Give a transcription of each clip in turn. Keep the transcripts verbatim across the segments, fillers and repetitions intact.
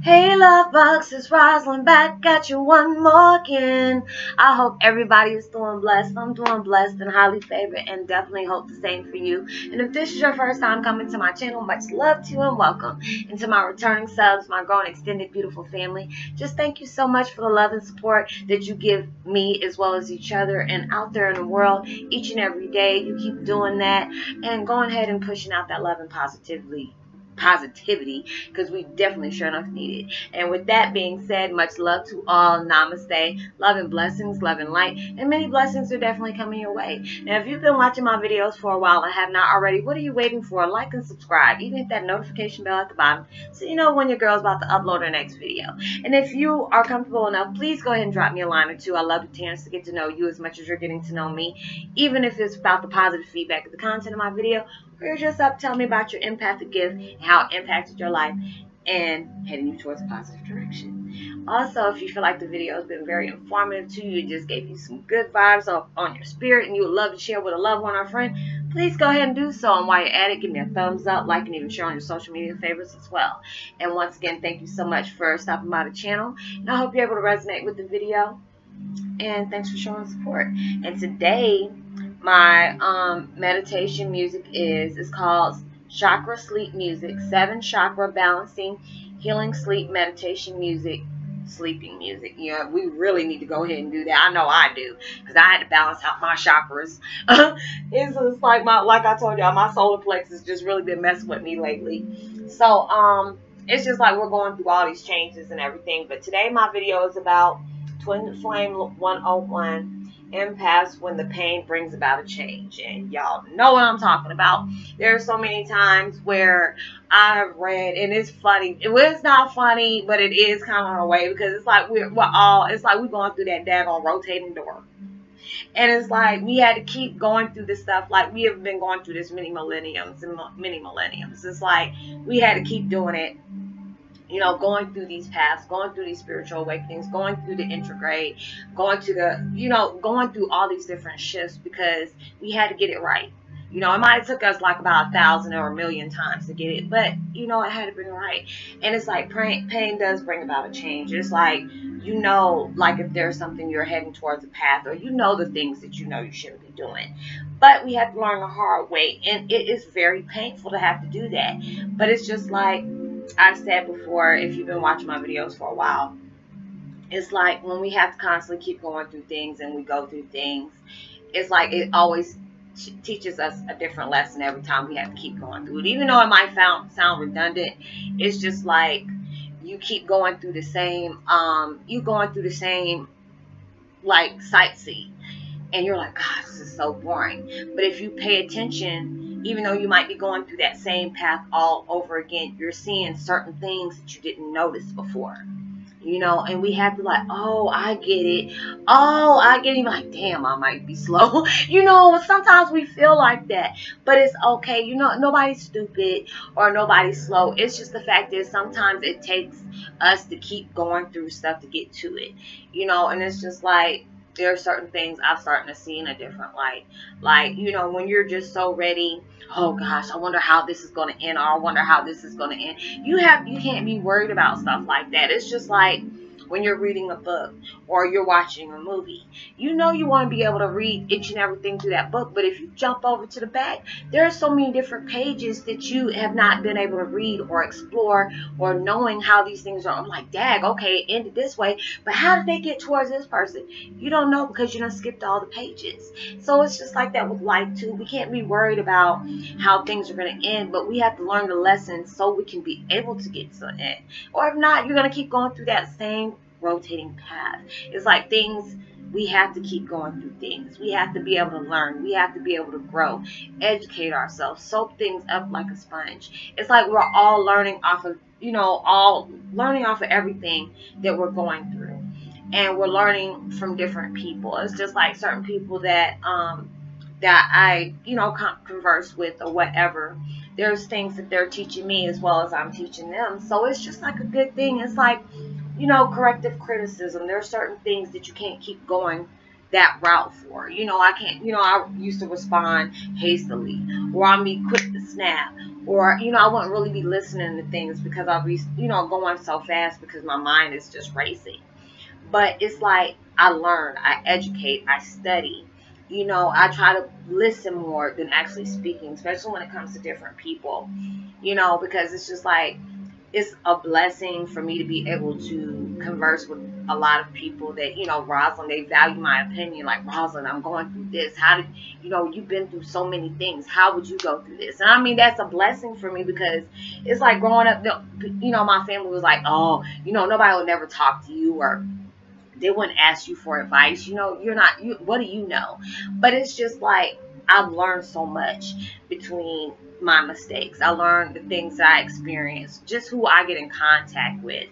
Hey love bugs, it's Rosalind back at you one more again. I hope everybody is doing blessed. I'm doing blessed and highly favored and definitely hope the same for you. And if this is your first time coming to my channel, much love to you and welcome. And to my returning subs, my growing extended beautiful family, just thank you so much for the love and support that you give me as well as each other and out there in the world each and every day. You keep doing that and going ahead and pushing out that love and positivity. positivity because we definitely sure enough need it. And with that being said, much love to all. Namaste. Love and blessings, love and light, and many blessings are definitely coming your way. Now if you've been watching my videos for a while and have not already, what are you waiting for? Like and subscribe. Even hit that notification bell at the bottom so you know when your girl's about to upload her next video. And if you are comfortable enough, please go ahead and drop me a line or two. I love the chance to get to know you as much as you're getting to know me, even if it's about the positive feedback of the content of my video, or you're just up telling me about your empathic gift and how it impacted your life and heading you towards a positive direction. Also, if you feel like the video has been very informative to you, it just gave you some good vibes on, on your spirit, and you would love to share with a loved one or friend, please go ahead and do so. And while you're at it, give me a thumbs up, like, and even share on your social media favorites as well. And once again, thank you so much for stopping by the channel, and I hope you're able to resonate with the video. And thanks for showing support. And today, my um, meditation music is is called Chakra Sleep Music. Seven chakra balancing, healing sleep meditation music, sleeping music. Yeah, we really need to go ahead and do that. I know I do, because I had to balance out my chakras. it's just like my like I told y'all, my solar plexus just really been messing with me lately. So um, it's just like we're going through all these changes and everything. But today my video is about Twin Flame one oh one. Empaths when the pain brings about a change. And y'all know what I'm talking about. There are so many times where I've read, and it's funny. It's not funny, but it is kind of in a way, because it's like we're, we're all, it's like we're going through that daggone rotating door. And it's like we had to keep going through this stuff. Like we have been going through this many millenniums and many millenniums. It's like we had to keep doing it. You know, going through these paths, going through these spiritual awakenings, going through the intrograde, going to the, you know, going through all these different shifts, because we had to get it right. You know, it might have took us like about a thousand or a million times to get it, but, you know, it had to bring it right. And it's like pain, pain does bring about a change. It's like, you know, like if there's something you're heading towards a path, or you know the things that you know you shouldn't be doing. But we have to learn the hard way, and it is very painful to have to do that. But it's just like I've said before, if you've been watching my videos for a while, it's like when we have to constantly keep going through things and we go through things, it's like it always teaches us a different lesson every time we have to keep going through it. Even though it might sound, sound redundant, it's just like you keep going through the same, um, you going through the same, like, sightsee. And you're like, God, this is so boring. But if you pay attention, even though you might be going through that same path all over again, you're seeing certain things that you didn't notice before. You know, and we have to like, oh, I get it. Oh, I get it. Like, damn, I might be slow. You know, sometimes we feel like that. But it's okay. You know, nobody's stupid or nobody's slow. It's just the fact is sometimes it takes us to keep going through stuff to get to it. You know, and it's just like, there are certain things I'm starting to see in a different light. Like, you know, when you're just so ready, oh gosh, I wonder how this is going to end, or I wonder how this is going to end. You have, you can't be worried about stuff like that. It's just like when you're reading a book or you're watching a movie. You know you want to be able to read each and everything through that book, but if you jump over to the back, there are so many different pages that you have not been able to read or explore, or knowing how these things are. I'm like, dag, okay, it ended this way, but how did they get towards this person? You don't know, because you done skipped all the pages. So it's just like that with life too. We can't be worried about how things are going to end, but we have to learn the lessons so we can be able to get to the end. Or if not, you're going to keep going through that same rotating path. It's like things, we have to keep going through things. We have to be able to learn. We have to be able to grow, educate ourselves, soak things up like a sponge. It's like we're all learning off of, you know, all learning off of everything that we're going through. And we're learning from different people. It's just like certain people that, um, that I, you know, converse with or whatever. There's things that they're teaching me as well as I'm teaching them. So it's just like a good thing. It's like, you know, corrective criticism. There are certain things that you can't keep going that route for. You know, I can't, you know, I used to respond hastily, or I'm be quick to snap, Or, you know, I wouldn't really be listening to things because I'll be, you know, going so fast because my mind is just racing. But it's like I learn, I educate, I study. You know, I try to listen more than actually speaking, especially when it comes to different people, you know, because it's just like, it's a blessing for me to be able to converse with a lot of people that, you know, Rosalind, they value my opinion. Like, Rosalind, I'm going through this. How did, you know, you've been through so many things. How would you go through this? And I mean, that's a blessing for me because it's like growing up, you know, my family was like, oh, you know, nobody will never talk to you, or they wouldn't ask you for advice. You know, you're not, you, what do you know? But it's just like, I've learned so much between my mistakes. I learned the things that I experienced, just who I get in contact with,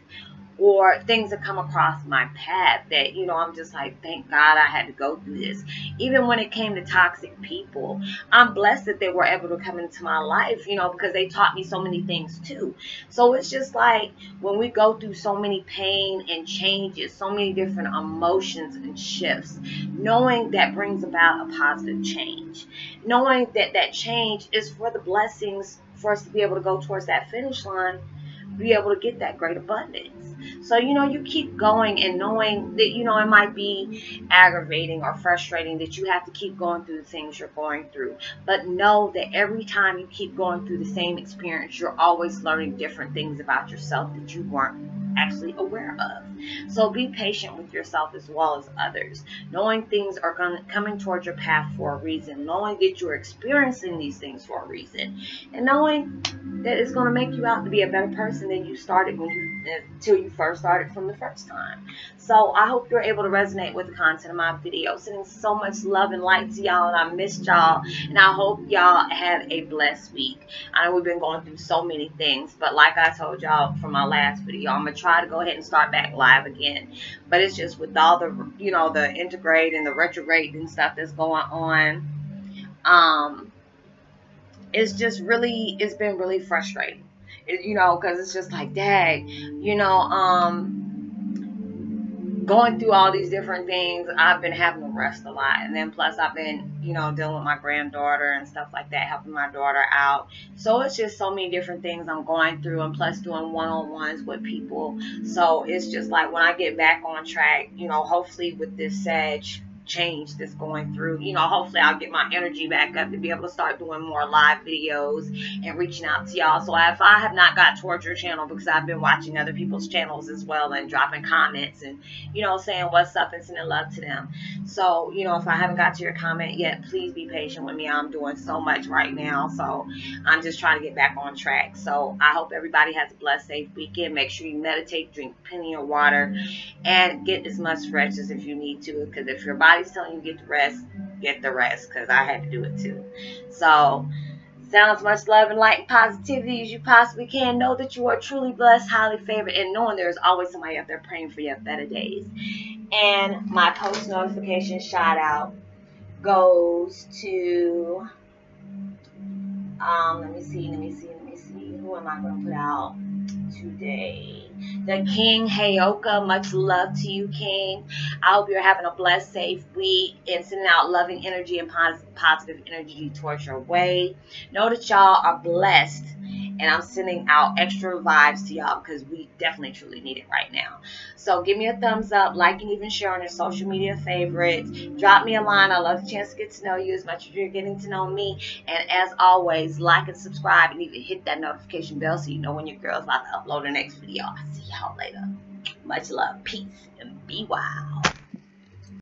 or things that come across my path that, you know, I'm just like, thank God I had to go through this. Even when it came to toxic people, I'm blessed that they were able to come into my life, you know, because they taught me so many things too. So it's just like when we go through so many pain and changes, so many different emotions and shifts, knowing that brings about a positive change, knowing that that change is for the blessings for us to be able to go towards that finish line, be able to get that great abundance. So, you know, you keep going and knowing that, you know, it might be aggravating or frustrating that you have to keep going through the things you're going through. But know that every time you keep going through the same experience, you're always learning different things about yourself that you weren't actually aware of. So be patient with yourself as well as others, knowing things are coming towards your path for a reason, knowing that you're experiencing these things for a reason, and knowing that it's going to make you out to be a better person than you started when you until you first started from the first time. So I hope you're able to resonate with the content of my video. Sending so much love and light to y'all, and I missed y'all, and I hope y'all had a blessed week. I know we've been going through so many things, but like I told y'all from my last video, I'm gonna try to go ahead and start back live again. But it's just with all the, you know, the integrate and the retrograde and stuff that's going on, um it's just really, it's been really frustrating, it, you know, because it's just like, dang, you know, um, going through all these different things, I've been having to rest a lot. And then plus I've been, you know, dealing with my granddaughter and stuff like that, helping my daughter out. So it's just so many different things I'm going through, and plus doing one-on-ones with people. So it's just like when I get back on track, you know, hopefully with this Sag change that's going through, you know, hopefully I'll get my energy back up to be able to start doing more live videos and reaching out to y'all. So if I have not got towards your channel, because I've been watching other people's channels as well and dropping comments and, you know, saying what's up and sending love to them. So, you know, if I haven't got to your comment yet, please be patient with me. I'm doing so much right now, so I'm just trying to get back on track. So I hope everybody has a blessed, safe weekend. Make sure you meditate, drink plenty of water, and get as much rest as if you need to, because if your body telling you get the rest, get the rest, because I had to do it too. So sounds much love and light and positivity as you possibly can. Know that you are truly blessed, highly favored, and knowing there's always somebody out there praying for your better days. And my post notification shout out goes to um let me see let me see let me see who am I going to put out today? The King Heyoka. Much love to you, King. I hope you're having a blessed, safe week and sending out loving energy and positive energy towards your way. Know that y'all are blessed, and I'm sending out extra vibes to y'all because we definitely truly need it right now. So give me a thumbs up, like, and even share on your social media favorites. Drop me a line. I love the chance to get to know you as much as you're getting to know me. And as always, like and subscribe, and even hit that notification bell so you know when your girl's about to upload the next video. I'll see y'all later. Much love, peace, and be wild.